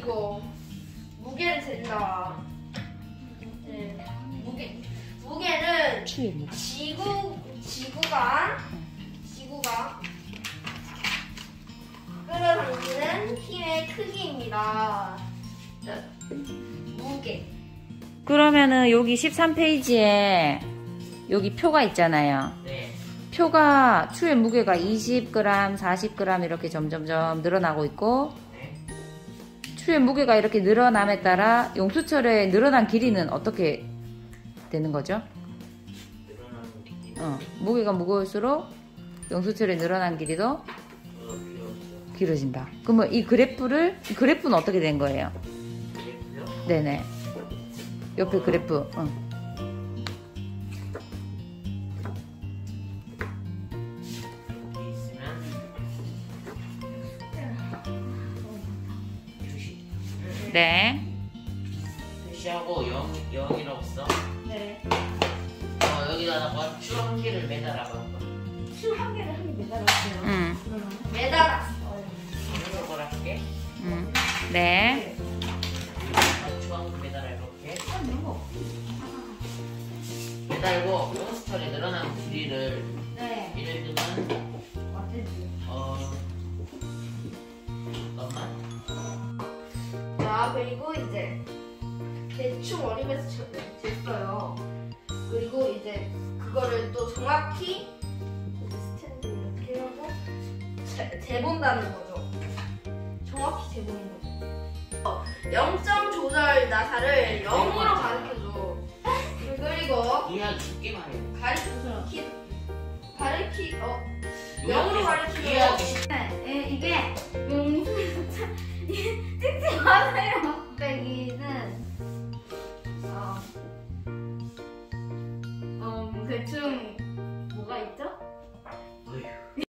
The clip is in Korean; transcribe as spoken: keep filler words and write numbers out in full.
이거 무게를 잰다. 네. 무게 무게는 지구 지구가 지구가 끌어당기는 힘의 크기입니다. 자, 무게. 그러면은 여기 십삼 페이지에 여기 표가 있잖아요. 네. 표가 추의 무게가 이십 그램, 사십 그램 이렇게 점점점 늘어나고 있고 네. 추의 무게가 이렇게 늘어남에 따라 용수철의 늘어난 길이는 어떻게 되는 거죠? 늘어나는 길이. 어, 무게가 무거울수록 용수철의 늘어난 길이도 어, 길어지죠. 길어진다. 그러면 이 그래프를 이 그래프는 어떻게 된 거예요? 그래프요? 네네. 옆에 그래프. 응. 여기 있으면 표시. 네. 표시하고 영, 영이라고 써. 네. 어, 여기다가 줄 한 개를 매달아봐. 줄 한 개를 한 개 매달았어요. 응. 매달았어요. 이런 걸 할게. 응. 네. 주황 매달아 이렇게. 아, 너무. 매달고 용수철이 늘어난 길이를 네. 예를 들면 어땠지? 어 잠깐만. 자, 그리고 이제 대충 원임에서 쟀어요. 그리고 이제 그거를 또 정확히 이제 스탠드 이렇게 하고 재, 재본다는 거죠. 정확히 재보는 거죠. 어, 영 점 조절 나사를 영으로 가르쳐줘. 그리고 이해하기 쉽게 말해. 가르치 가르치 어 영으로 가르치고 이해하기 쉽게. 네, 이게 용수철 찍지 마세요. 빼기는 어, 어 대충